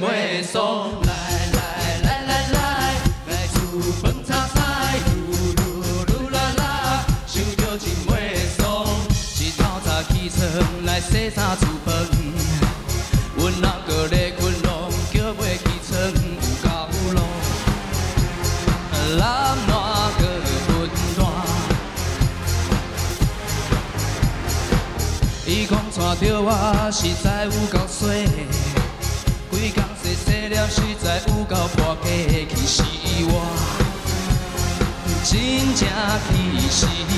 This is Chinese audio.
袂爽。来来来来来，来厝饭炒菜，噜噜噜啦啦，想着真袂爽。一透早起床来洗衫煮饭，阮阿哥咧困拢叫袂起床有够路，南烂个分烂。伊讲带着我实在有够衰。 规工洗洗了，实在有够破格，气死我，真正气死。